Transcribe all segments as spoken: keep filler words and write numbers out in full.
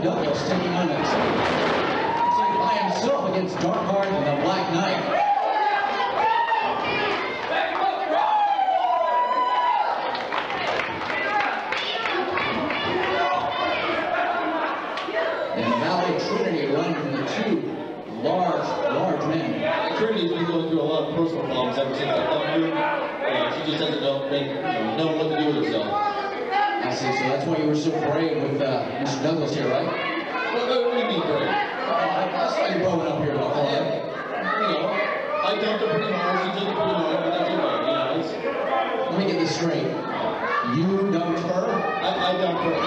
Douglas taking on the looks like by himself against Darkheart and the Black Knight. And the Valley Trinity running from the two large, large men. Trinity's been going through a lot of personal problems ever since I come here. Uh, she just doesn't know, make, you know, know what to do with herself. I see, so that's why you were so brave with uh, Mister Douglas here, right? What, what do you mean brave? Uh, I, I saw you blowing up here about Yeah. You know, I dumped her pretty hard, she took it pretty hard, but that's okay, you know. It's, Let me get this straight. You dumped her? I, I dumped her.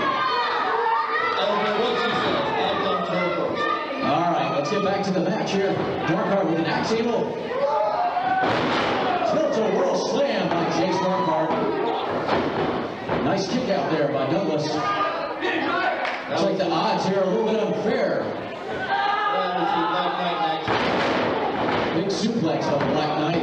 I don't care what she says, I dumped her first. All right, let's get back to the match here. Darkheart with an axe handle. Tilts a world slam by Jace Darkheart. Nice kick out there by Douglas. Looks like the odds here are a little bit unfair. That was the Black Knight match. Big suplex by the Black Knight.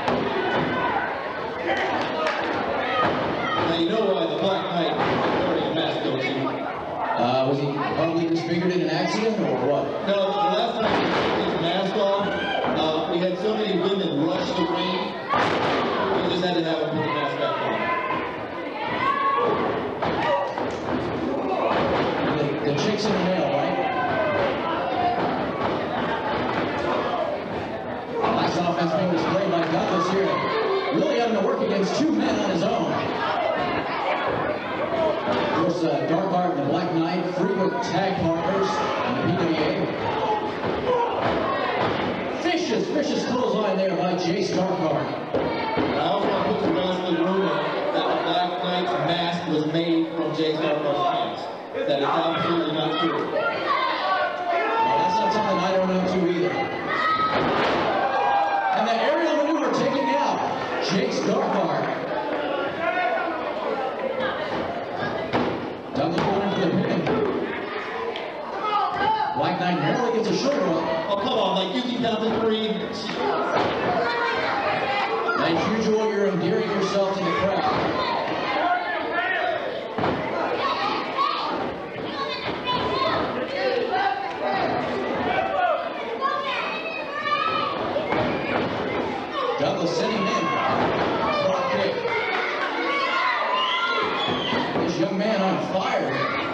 Now you know why the Black Knight is wearing a mask, don't you? Uh, was he probably disfigured in an accident or what? No, the last time he took his mask off, uh, we had so many women rush the ring, we just had to have him put the mask back on. The, the chick's in the mail, right? Nice offense being displayed by Douglas here. Really having to work against two men on his own. Of course, uh, Darkheart and the Black Knight, frequent tag partners in the P W A. Vicious, vicious clothesline there by Jace Darkheart. I also want to put to rest the rumor that the Black Knight's mask was made from Jace Darkheart's pants. That is absolutely not true. Well, that's not something I don't know too either. And the aerial maneuver taking out Jace Darkheart. Douglas going in for the pin. Black Knight narrowly gets a shoulder up. Oh, come on, like you can count to three. As usual, you're endearing yourself to the crowd. Douglas sending him in. Drop kick. This young man on fire.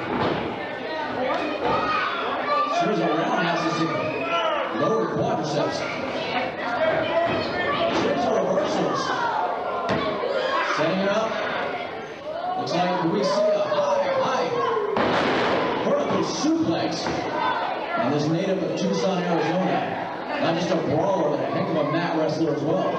Serves a roundhouse to lower quadriceps. Series of reversals. Setting it up. Looks like we see a high, high vertical suplex. And this native of Tucson, Arizona. Not just a brawler, but a heck of a mat wrestler as well.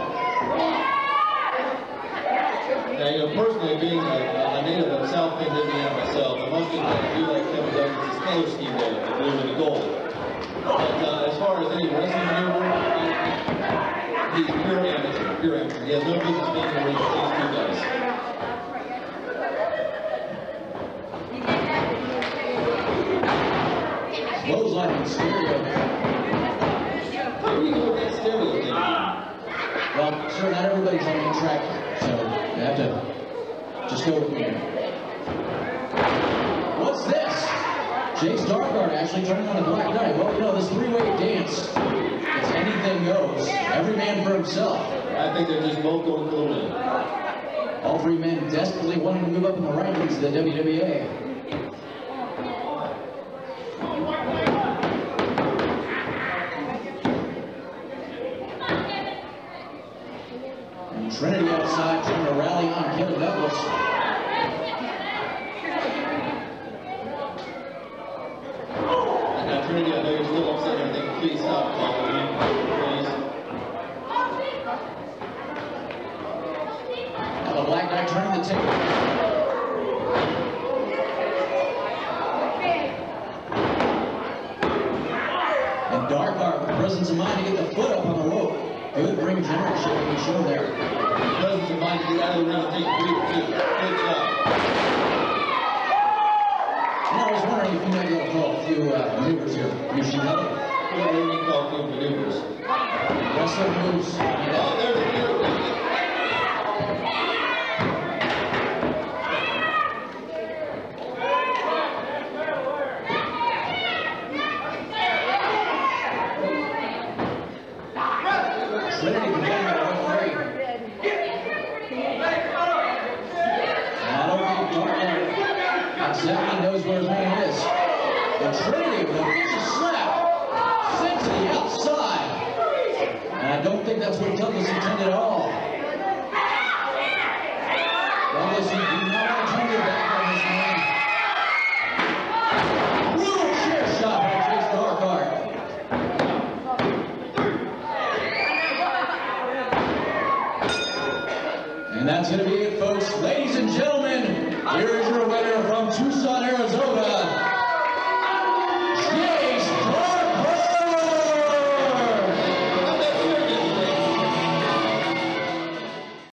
Now, you know, personally, being a, a native of South Bend, Indiana myself, the most thing that I do like Kevin Douglas is color scheme there, the blue and the gold. But uh, as far as any wrestling maneuver, he's pure amateur, pure amateur. He has no business being in the ring with these two guys. Clothesline stereo. Where do you go with that stereo thing? Well, sir, not everybody's on the track here, so you have to just go with me. What's this? Jace Darkheart actually turning on the Black Knight. Well, you know, this three-way dance, it's anything goes. Every man for himself. I think they're just both going for the win. All three men desperately wanting to move up in the rankings of the W W A. And Trinity outside trying to rally on Kevin Douglas. Now, Trinity, I know you're still upset and everything. Please stop calling me, please. Now the Black Knight turning the table. And Darkheart with the presence of mind to get the foot up on the rope. Good ring generalship being shown there. Presence of mind to get out of the ring and take a breather, too. Good job. And I was wondering if you might be able to call a few uh, maneuvers here. Yoshinobu. What do we call field maneuvers? Wrestling moves. Oh, there's a miracle. exactly knows where his man is. And Trinity with a vicious slap sent to the outside. And I don't think that's what Douglas intended at all.